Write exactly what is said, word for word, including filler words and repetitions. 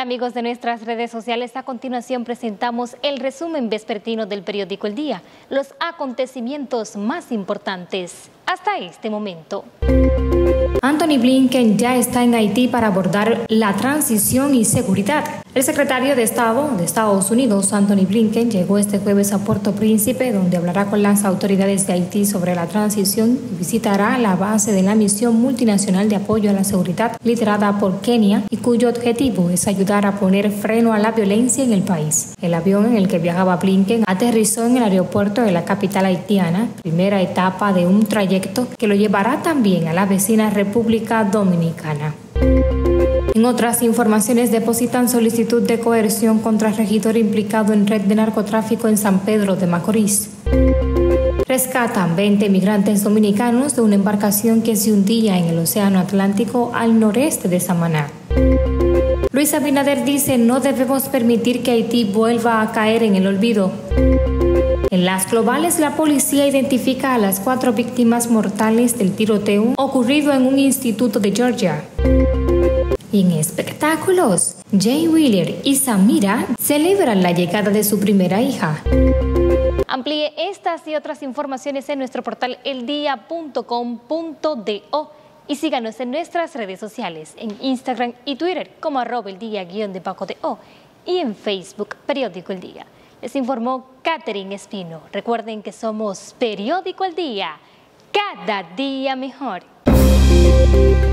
Hola amigos de nuestras redes sociales, a continuación presentamos el resumen vespertino del periódico El Día, los acontecimientos más importantes hasta este momento. Anthony Blinken ya está en Haití para abordar la transición y seguridad. El secretario de Estado de Estados Unidos, Anthony Blinken, llegó este jueves a Puerto Príncipe, donde hablará con las autoridades de Haití sobre la transición y visitará la base de la misión multinacional de apoyo a la seguridad liderada por Kenia y cuyo objetivo es ayudar a poner freno a la violencia en el país. El avión en el que viajaba Blinken aterrizó en el aeropuerto de la capital haitiana, primera etapa de un trayecto que lo llevará también a la vecina República Dominicana. En otras informaciones, depositan solicitud de coerción contra regidor implicado en red de narcotráfico en San Pedro de Macorís. Rescatan veinte migrantes dominicanos de una embarcación que se hundía en el Océano Atlántico al noreste de Samaná. Luis Abinader dice: no debemos permitir que Haití vuelva a caer en el olvido. En las globales, la policía identifica a las cuatro víctimas mortales del tiroteo ocurrido en un instituto de Georgia. Y en espectáculos, Jay Wheeler y Samira celebran la llegada de su primera hija. Amplíe estas y otras informaciones en nuestro portal el día punto com punto do y síganos en nuestras redes sociales, en Instagram y Twitter como arroba el día guión de Paco de O y en Facebook Periódico El Día. Les informó Catherine Espino. Recuerden que somos Periódico El Día, cada día mejor.